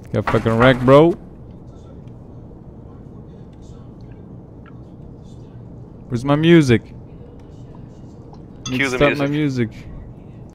Got fucking wrecked, bro. Where's my music? Cue the Stop my music. music.